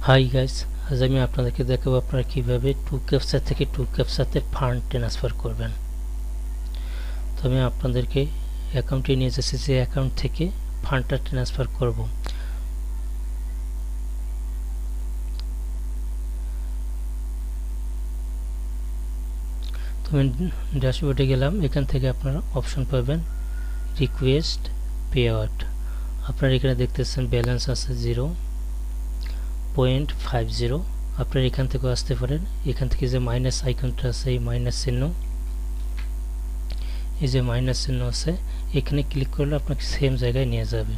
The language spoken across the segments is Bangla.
হাই গাইস, আজ আমি আপনাদেরকে দেখাবো আপনারা কিভাবে 2captcha থেকে 2captcha-তে ফান্ড ট্রান্সফার করবেন। তো আমি আপনাদেরকে অ্যাকাউন্টে নিয়ে যাচ্ছি, যে অ্যাকাউন্ট থেকে ফান্ডটা ট্রান্সফার করব। তো আমি ড্যাশবোর্ডে গেলাম, এখান থেকে আপনারা অপশন পাবেন রিকোয়েস্ট পে আউট। আপনারা এখানে দেখতেছেন ব্যালেন্স আছে 0.50। আপনারা এখান থেকে আসতে পারেন, এখান থেকে যে মাইনাস আইকনটা আছে, এই মাইনাস চিহ্ন, এই যে মাইনাস চিহ্ন আছে, এখানে ক্লিক করলে আপনাকে সেম জায়গায় নিয়ে যাবে।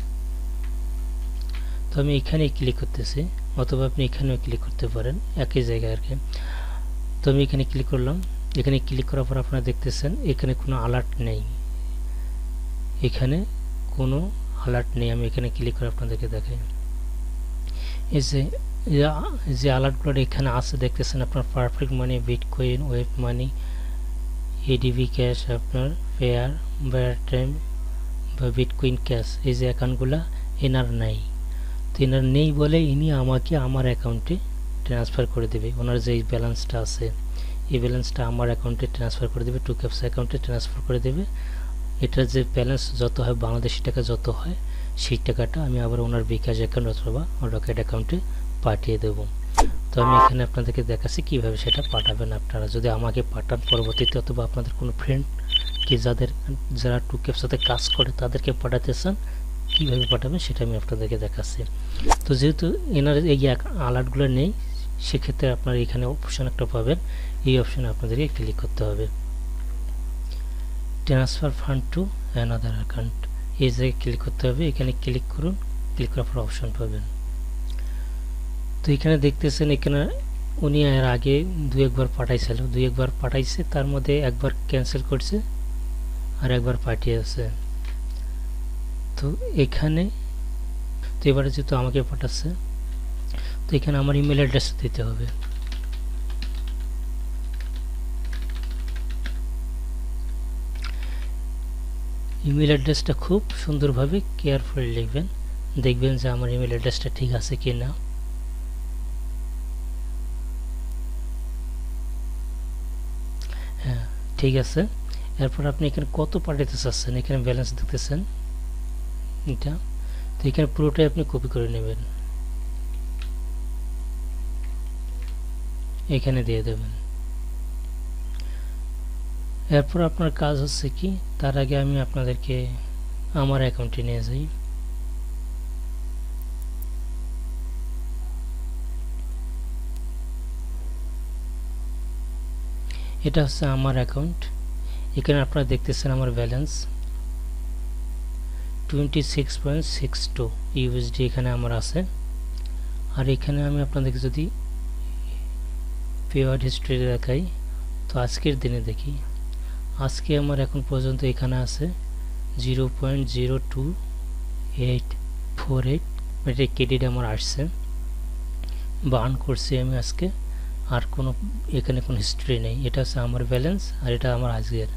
তো আমি এখানে ক্লিক করতেছি, অথবা আপনি এখানেও ক্লিক করতে পারেন, একই জায়গায় আর কি। তো আমি এখানে ক্লিক করলাম। এখানে ক্লিক করার পর আপনারা দেখতেছেন এখানে কোনো অ্যালার্ট নেই, এখানে কোনো অ্যালার্ট নেই। আমি এখানে ক্লিক করে আপনাদেরকে দেখাই, এই যে অ্যালার্টগুলো এখানে আছে দেখতেছেন, আপনার perfect money, bitcoin, web money, ADV cash, আপনার ফেয়ার, বেয়ার টাইম বা বিটকয়েন ক্যাশ, এই যে অ্যাকাউন্টগুলো এনার নাই। তো এনার নেই বলে ইনি আমাকে আমার অ্যাকাউন্টে ট্রান্সফার করে দেবে। ওনার যে ব্যালেন্সটা আছে, এই ব্যালেন্সটা আমার অ্যাকাউন্টে ট্রান্সফার করে দেবে, 2captcha অ্যাকাউন্টে ট্রান্সফার করে দেবে। এটার যে ব্যালেন্স যত হয়, বাংলাদেশি টাকা যত হয়, সেই টাকাটা আমি আবার ওনার বিকাশ অ্যাকাউন্ট অথবা রকেট অ্যাকাউন্টে পাঠিয়ে দেব। তো আমি এখানে আপনাদেরকে দেখাচ্ছি কিভাবে সেটা পাঠাবেন। আপনারা যদি আমাকে পাঠান পরবর্তীতে, অথবা আপনাদের কোনো ফ্রেন্ড কি যারা 2captcha-তে কাজ করে তাদেরকে পাঠাতে চান, কীভাবে পাঠাবেন সেটা আমি আপনাদেরকে দেখাচ্ছি। তো যেহেতু এনার এই অ্যালার্টগুলো নেই, সেক্ষেত্রে আপনারা এখানে অপশন একটা পাবেন, এই অপশনে আপনাদেরকে ক্লিক করতে হবে, transfer fund to another account, এই জায়গায় ক্লিক করতে হবে। এখানে ক্লিক করুন, ক্লিক করার পর অপশন পাবেন। তো এখানে দেখতেছেন, এখানে উনি এর আগে একবার পাঠাইছিল, একবার পাঠাইছে, তার মধ্যে একবার ক্যান্সেল করছে আর একবার পাঠিয়েছে। তো এখানে তো এবারে যেহেতু আমাকে পাঠাচ্ছে, তো এখানে আমার ইমেল অ্যাড্রেস দিতে হবে। ইমেল অ্যাড্রেসটা খুব সুন্দরভাবে কেয়ারফুলি লিখবেন, দেখবেন যে আমার ইমেল অ্যাড্রেসটা ঠিক আছে কি না। হ্যাঁ, ঠিক আছে। এরপর আপনি এখানে কত পাঠাতে চাচ্ছেন, এখানে ব্যালেন্স দেখতেছেন এটা। তো এখানে পুরোটাই আপনি কপি করে নেবেন, এখানে দিয়ে দেবেন। এরপর আপনার কাজ হচ্ছে কি, তার আগে আমি আপনাদেরকে আমার অ্যাকাউন্টে নিয়ে যাই। এটা হচ্ছে আমার অ্যাকাউন্ট। এখানে আপনারা দেখতেছেন আমার ব্যালেন্স 26.62 ইউএসডি এখানে আমার আছে। আর এখানে আমি আপনাদেরকে যদি পেআউট হিস্ট্রি দেখাই, তো আজকের দিনে দেখি, আজকে আমার এখন পর্যন্ত এখানে আছে 0.02848, এটা ক্রেডিট আমার আসছে, বার্ন করছি আমি আজকে। আর কোনো এখানে কোনো হিস্ট্রি নেই, এটা হচ্ছে আমার ব্যালেন্স, আর এটা আমার আজকের।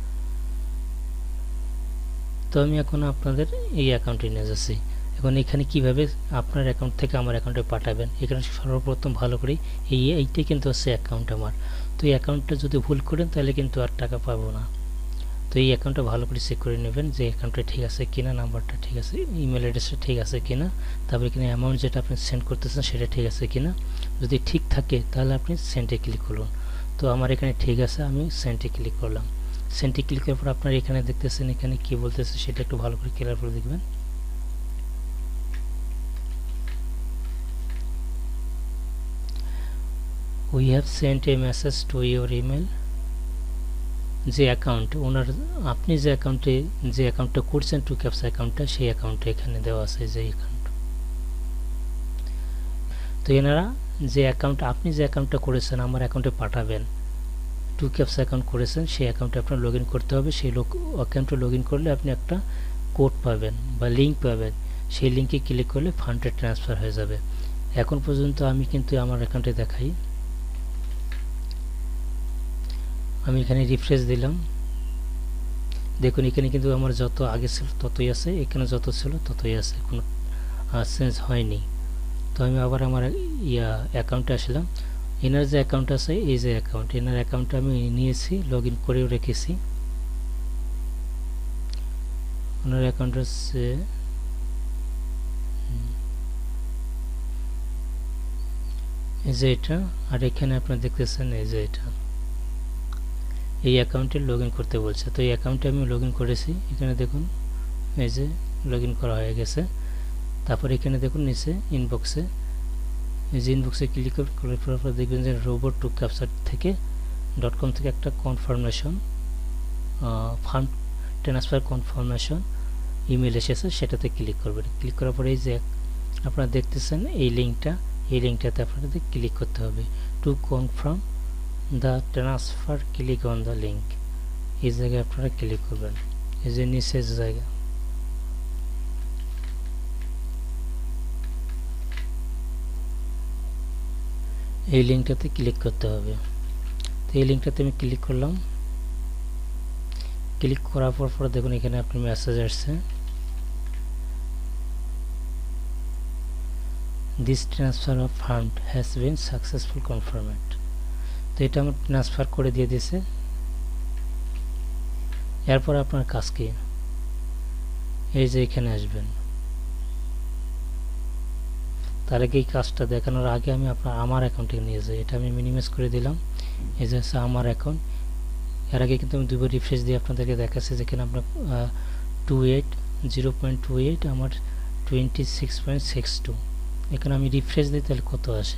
তো আমি এখন আপনাদের এই অ্যাকাউন্টে নিয়ে যাচ্ছি। এখন এখানে কিভাবে আপনার অ্যাকাউন্ট থেকে আমার অ্যাকাউন্টে পাঠাবেন, এখানে সর্বপ্রথম ভালো করে এইটাই কিন্তু হচ্ছে অ্যাকাউন্ট আমার। তো এই অ্যাকাউন্টটা যদি ভুল করেন তাহলে কিন্তু আর টাকা পাবো না। তো এই অ্যাকাউন্টটা ভালো করে চেক করে নেবেন যে অ্যাকাউন্টটা ঠিক আছে কিনা, নাম্বারটা ঠিক আছে, ইমেল অ্যাড্রেসটা ঠিক আছে কিনা, তারপরে এখানে অ্যামাউন্ট যেটা আপনি সেন্ড করতেছেন সেটা ঠিক আছে কিনা। যদি ঠিক থাকে তাহলে আপনি সেন্ডে ক্লিক করুন। তো আমার এখানে ঠিক আছে, আমি সেন্ডে ক্লিক করলাম। সেন্ডে ক্লিক করার পর আপনারা এখানে দেখতেছেন এখানে কি বলতেছে সেটা একটু ভালো করে ক্লিয়ার করে দেখবেন। We have sent a message to your email, যে অ্যাকাউন্ট ওনার, আপনি যে অ্যাকাউন্টটা করছেন 2captcha অ্যাকাউন্টটা, সেই অ্যাকাউন্টটা এখানে দেওয়া আছে, যে অ্যাকাউন্ট। তো এনারা আপনি যে অ্যাকাউন্টটা করেছেন আমার অ্যাকাউন্টে পাঠাবেন, 2captcha অ্যাকাউন্ট করেছেন, সেই অ্যাকাউন্টে আপনার লগ ইন করতে হবে। সেই অ্যাকাউন্টে লগ ইন করলে আপনি একটা কোড পাবেন বা লিঙ্ক পাবেন, সেই লিঙ্কে ক্লিক করলে ফান্ডটা ট্রান্সফার হয়ে যাবে। এখন পর্যন্ত আমি কিন্তু আমার অ্যাকাউন্টে দেখাই, আমি এখানে রিফ্রেশ দিলাম, দেখুন এখানে কিন্তু আমার যত আগে ছিল ততই আছে, এখানে যত ছিল ততই আছে, কোনো চেঞ্জ হয়নি। তো আমি আবার আমার অ্যাকাউন্টে আসলাম। এনার যে অ্যাকাউন্ট আছে, এই যে অ্যাকাউন্ট, এনার অ্যাকাউন্টটা আমি নিয়েছি, লগ ইন করেও রেখেছি। ওনার অ্যাকাউন্ট হচ্ছে এই যে এটা, আর এখানে আপনারা দেখতেছেন এই যে এটা, এই অ্যাকাউন্টে লগ ইন করতে বলছে। তো এই অ্যাকাউন্টে আমি লগ ইন করেছি। এখানে দেখুন এই যে লগ ইন করা হয়ে গেছে। তারপর এখানে দেখুন নিচে ইনবক্সে, এই যে ইনবক্সে ক্লিক করার পর দেখবেন যে রোবট 2captcha থেকে .com থেকে একটা confirmation, fund transfer confirmation email এসেছে, সেটাতে ক্লিক করবেন। ক্লিক করার পরে এই যে আপনারা দেখতেছেন এই লিঙ্কটা, এই লিঙ্কটাতে আপনাদের ক্লিক করতে হবে। To confirm the transfer click on the link, এই জায়গায় আপনারা ক্লিক করবেন। এই যে নিচের জায়গা, এই লিঙ্কটাতে ক্লিক করতে হবে। তো এই লিঙ্কটাতে আমি ক্লিক করলাম। ক্লিক করার পর দেখুন এখানে আপনার মেসেজ আসছে, this transfer of fund has been successful confirmed. তো এটা আমার ট্রান্সফার করে দিয়ে দিয়েছে। এরপর আপনার কাজ কি, এই যে এখানে আসবেন। তার আগে এই কাজটা দেখানোর আগে আমি আমার অ্যাকাউন্টে নিয়ে যাই। এটা আমি মিনিমাইজ করে দিলাম। এই যে হচ্ছে আমার অ্যাকাউন্ট। এর আগে কিন্তু আমি দুবার রিফ্রেশ দিয়ে আপনাদেরকে দেখাচ্ছি, যেখানে আপনার 0.28 আমার 26.62। এখানে আমি রিফ্রেশ দিই, তাহলে কত আসে?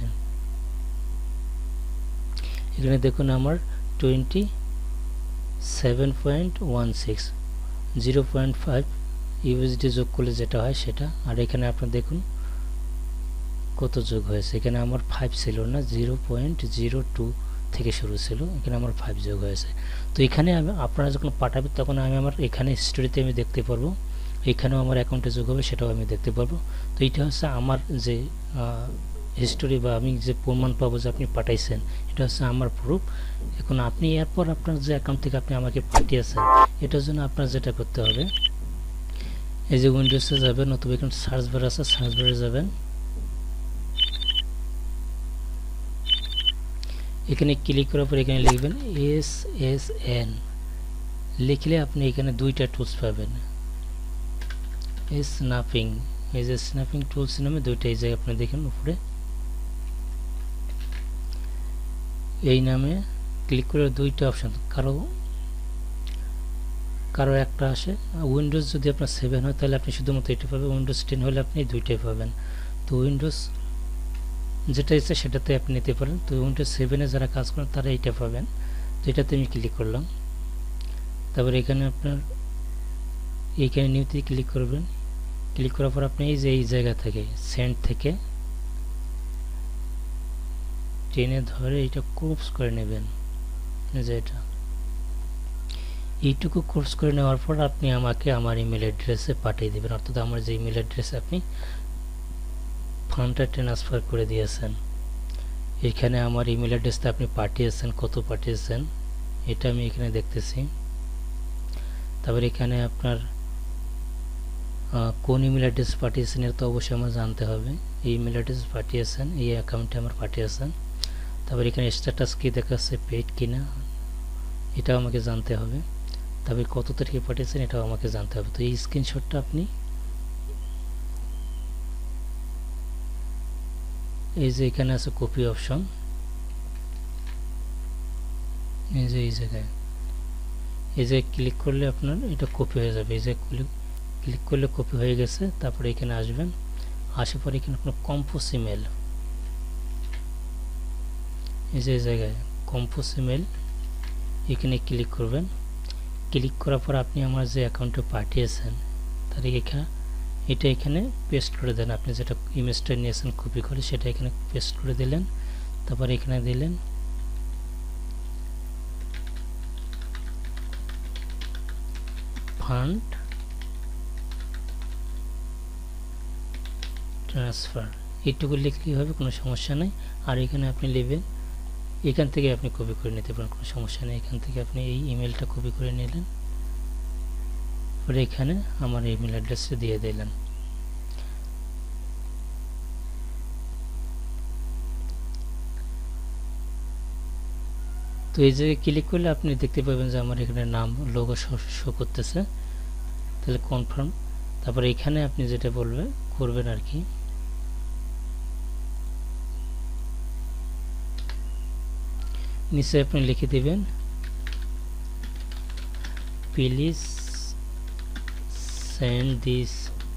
এখানে দেখুন আমার 27.16, 0.5 ইউএসডি যোগ করলে যেটা হয় সেটা। আর এখানে আপনার দেখুন কত যোগ হয়েছে। এখানে আমার 5 ছিল না, 0.02 থেকে শুরু ছিল, এখানে আমার 5 যোগ হয়েছে। তো এখানে আমি আপনারা যখন পাঠাবেন তখন আমি আমার এখানে হিস্টোরিতে আমি দেখতে পারবো, এখানেও আমার অ্যাকাউন্টে যোগ হবে, সেটাও আমি দেখতে পারবো। তো এইটা হচ্ছে আমার যে হিস্টোরি, বা আমি যে প্রমাণ পাবো যে আপনি পাঠাইছেন, এটা হচ্ছে আমার প্রুফ। এখন আপনি এরপর আপনার যে অ্যাকাউন্ট থেকে আপনি আমাকে পাঠিয়েছেন, এটার জন্য আপনার যেটা করতে হবে, এই যে উইন্ডোজে যাবেন, অথবা এখানে সার্চ বার আছে, সার্চ বারে যাবেন। এখানে ক্লিক করার পর এখানে লিখবেন SSN, লিখলে আপনি এখানে দুইটা টুলস পাবেন, স্ন্যাপিং, এই যে স্ন্যাপিং টুলস নামে দুইটা, এই জায়গায় আপনি দেখেন উপরে এই নামে ক্লিক করে দুইটা অপশন, কারো একটা আসে। উইন্ডোজ যদি আপনার 7 হয় তাহলে আপনি শুধুমাত্র এটা পাবেন, উইন্ডোজ 10 হলে আপনি দুইটাই পাবেন। তো উইন্ডোজ যেটা ইচ্ছে সেটাতে আপনি নিতে পারেন। তো উইন্ডোজ 7-এ যারা কাজ করেন তারা এইটা পাবেন। তো এটাতে আমি ক্লিক করলাম। তারপর এখানে আপনার এইখানে নিউতে ক্লিক করবেন। ক্লিক করার পর আপনি এই যে এই জায়গা থেকে সেন্ড থেকে টেনে ধরে এটা ক্রপস করে নেবেন, যে এটা এইটুকু কোর্স করে নেওয়ার পর আপনি আমাকে আমার ইমেল অ্যাড্রেসে পাঠিয়ে দেবেন। অর্থাৎ আমার যে ইমেল অ্যাড্রেসে আপনি ফান্ডটা ট্রান্সফার করে দিয়েছেন, এখানে আমার ইমেল অ্যাড্রেসটা আপনি পাঠিয়েছেন, কত পাঠিয়েছেন এটা আমি এখানে দেখতেছি। তারপর এখানে আপনার কোন ইমেল অ্যাড্রেস পাঠিয়েছেন এটা তো অবশ্যই আমার জানতে হবে। এই ইমেল অ্যাড্রেস পাঠিয়েছেন, এই অ্যাকাউন্টে আমার পাঠিয়েছেন। তারপর এখানে স্ট্যাটাস কি দেখাচ্ছে, পেইড কিনা, এটাও আমাকে জানতে হবে। তবে কত তারিখে পাঠিয়েছেন এটাও আমাকে জানতে হবে। তো এই স্ক্রিনশটটা আপনি এই যে এখানে আছে কপি অপশন, এই যে এই জায়গায় ক্লিক করলে আপনার এটা কপি হয়ে যাবে। এই যে ক্লিক করলে কপি হয়ে গেছে। তারপরে এখানে আসবেন, আসার পরে এখানে আপনার কম্পোজ ইমেল, এই যে জায়গায় কম্পোজ ইমেল, এখানে ক্লিক করবেন। ক্লিক করার পর আপনি আমার যে অ্যাকাউন্টে পাঠিয়েছেন তার এটা এখানে পেস্ট করে দেন। আপনি যেটা ইমেজটা নিয়েছেন কপি করে সেটা এখানে পেস্ট করে দিলেন। তারপর এখানে দিলেন ফান্ড ট্রান্সফার, এইটুকু লিখলেই হবে, কোনো সমস্যা নেই। আর এখানে আপনি নেবেন, এখান থেকে আপনি কপি করে নিতে পারেন, কোনো সমস্যা নেই। এখান থেকে আপনি এই ইমেলটা কপি করে নিলেন, পরে এখানে আমার ইমেল অ্যাড্রেসটা দিয়ে দিলেন। তো এই জায়গায় ক্লিক করলে আপনি দেখতে পাবেন যে আমার এখানে নাম লোগো শো করতেছে। তাহলে কনফার্ম, তারপরে এখানে আপনি যেটা করবেন আর কি, নিচে আপনি লিখে দিবেন প্লিজ সেন্ড দিস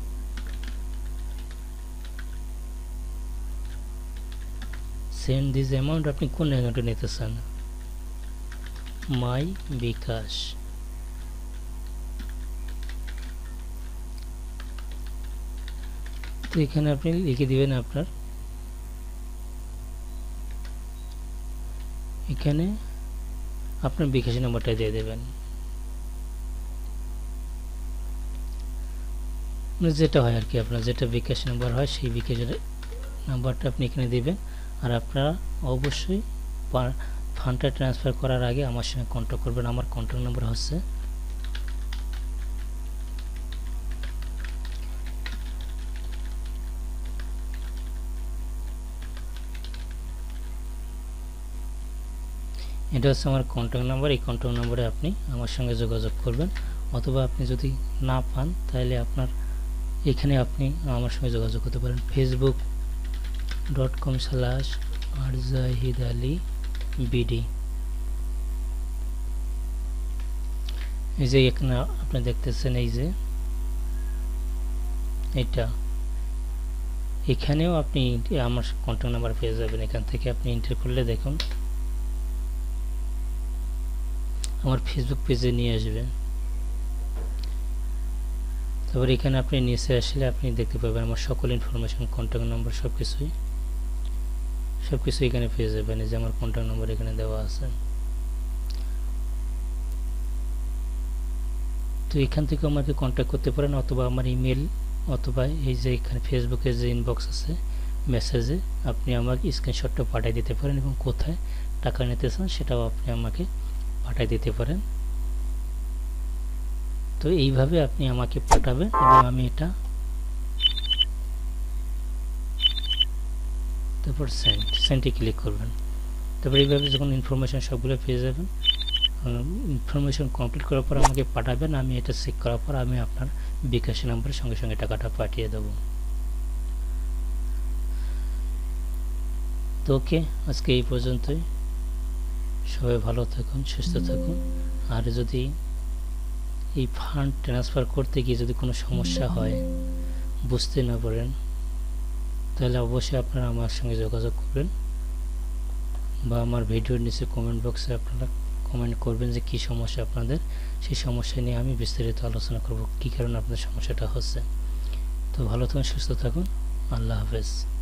অ্যামাউন্ট। আপনি কোন অ্যাকাউন্টে নিতে চান, মাই বিকাশ। তো এখানে আপনি লিখে দিবেন আপনার, এখানে আপনার বিকাশ নাম্বারটা দিয়ে দেবেন, যেটা হয় আর কি, আপনার যেটা বিকাশ নাম্বার হয় সেই বিকাশের নাম্বারটা আপনি এখানে দিবেন। আর আপনারা অবশ্যই ফান্ডটা ট্রান্সফার করার আগে আমার সঙ্গে কন্ট্যাক্ট করবেন। আমার কন্ট্যাক্ট নাম্বার হচ্ছে এটা হচ্ছে আমার কন্ট্যাক্ট নাম্বার। এই কন্ট্যাক্ট নাম্বারে আপনি আমার সঙ্গে যোগাযোগ করবেন, অথবা আপনি যদি না পান তাহলে আপনার এখানে আপনি আমার সঙ্গে যোগাযোগ করতে পারেন facebook.com/arjahidalibd। এই যে এখানে আপনি দেখতেছেন, এই যে এটা, এখানেও আপনি আমার কন্ট্যাক্ট নাম্বার পেয়ে যাবেন। এখান থেকে আপনি এন্টার করলে দেখুন আমার ফেসবুক পেজে নিয়ে আসবে। তারপর এখানে আপনি নিচে আসলে আপনি দেখতে পাবেন আমার সকল ইনফরমেশন, কন্ট্যাক্ট নাম্বার সবকিছু এখানে পেয়ে যাবেন। এই যে আমার কন্ট্যাক্ট নাম্বার এখানে দেওয়া আছে। তো এখান থেকে আমাকে কন্ট্যাক্ট করতে পারেন, অথবা আমার ইমেল, অথবা এই যে এখানে ফেসবুকের যে ইনবক্স আছে মেসেজে আপনি আমাকে স্ক্রিনশটটা পাঠিয়ে দিতে পারেন, এবং কোথায় টাকা নিতে চান সেটাও আপনি আমাকে পাঠিয়ে দিতে পারেন। তো এইভাবে আপনি আমাকে পাঠাবেন এবং আমি এটা, তারপর সেন্ডে ক্লিক করবেন। তারপর এইভাবে যখন ইনফরমেশন সবগুলো পেয়ে যাবেন, ইনফরমেশন কমপ্লিট করার পর আমাকে পাঠাবেন। আমি এটা চেক করার পর আমি আপনার বিকাশ নাম্বারের সঙ্গে সঙ্গে টাকাটা পাঠিয়ে দেব। তো ওকে, আজকে এই পর্যন্তই। সবাই ভালো থাকুন, সুস্থ থাকুন। আর যদি এই ফান্ড ট্রান্সফার করতে গিয়ে যদি কোনো সমস্যা হয়, বুঝতে না পারেন, তাহলে অবশ্যই আপনারা আমার সঙ্গে যোগাযোগ করবেন, বা আমার ভিডিওর নিচে কমেন্ট বক্সে আপনারা কমেন্ট করবেন যে কী সমস্যা আপনাদের। সেই সমস্যা নিয়ে আমি বিস্তারিত আলোচনা করব, কী কারণে আপনাদের সমস্যাটা হচ্ছে। তো ভালো থাকুন, সুস্থ থাকুন, আল্লাহ হাফেজ।